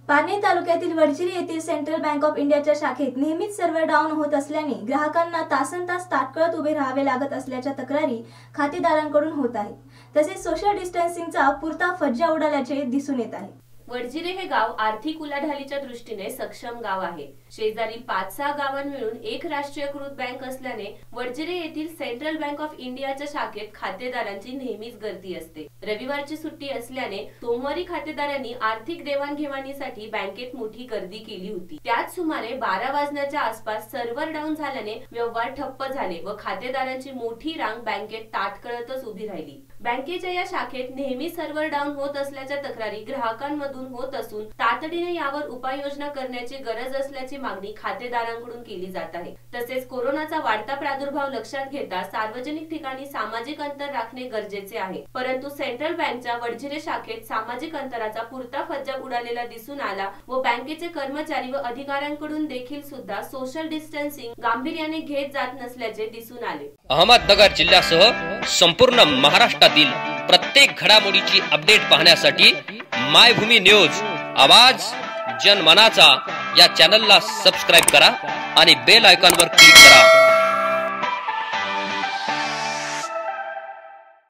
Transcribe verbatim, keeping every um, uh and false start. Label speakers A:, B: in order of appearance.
A: पारनेर तालुक्यातील वडचिरे येथील central bank of इंडियाच्या शाखेत नेहमीच सर्व्हर डाऊन होत असल्याने ग्राहकांना तासनतास ताटकळत उभे राहावे लागत असल्याच्या तक्रारी खातेदारांकडून होत आहेत. तसेच सोशल डिस्टन्सिंगचा पुरता फज्जा उडाल्याचे दिसून येत आहे.
B: वडचिरे हे गाव आर्थिक उलाढालीच्या दृष्टीने सक्षम गाव आहे. शेजारी पाच सहा गावां मिळून एक राष्ट्रीयकृत बँक असल्याने वडचिरे येथील सेंट्रल बँक ऑफ इंडियाच्या शाखेत खातेदारांची नेहमीच गर्दी असते. रविवारची सुट्टी असल्याने सोमवारी खातेदारांनी आर्थिक देवाणघेवाणीसाठी बँकेत मोठी गर्दी केली होती. त्यात सुमारे बारा वाजण्याच्या आसपास सर्व्हर डाऊन झाल्याने व्यवहार ठप्प झाले व खातेदारांची मोठी रांग बँकेत ताटकळतच उभी राहिली. बँकेच्या या शाखेत नेहमी सर्व्हर डाऊन होत असल्याच्या तक्रारी ग्राहकांमधून होत असून तातडीने यावर उपाययोजना करण्याची गरज असल्याची मागणी खातेदारांकडून केली जात आहे. तसेच कोरोनाचा वाढता प्रादुर्भाव लक्षात घेता सार्वजनिक ठिकाणी सामाजिक अंतर राखणे गरजेचे आहे. परंतु सेंट्रल बँकच्या वडचिरे शाखेत सामाजिक अंतराचा पुरता फज्जा उडालेला दिसून आला व बँकेचे कर्मचारी व अधिकाऱ्यांकडून देखील सुद्धा सोशल डिस्टन्सिंग गांभीर्याने घेत जात नसल्याचे दिसून आले.
C: अहमदनगर जिल्ह्यासह संपूर्ण महाराष्ट्रातील प्रत्येक घडामोडीची अपडेट पाहण्यासाठी मायभूमी न्यूज आवाज जनमनाचा या चॅनलला सबस्क्राइब करा आणि बेल आयकॉनवर क्लिक करा.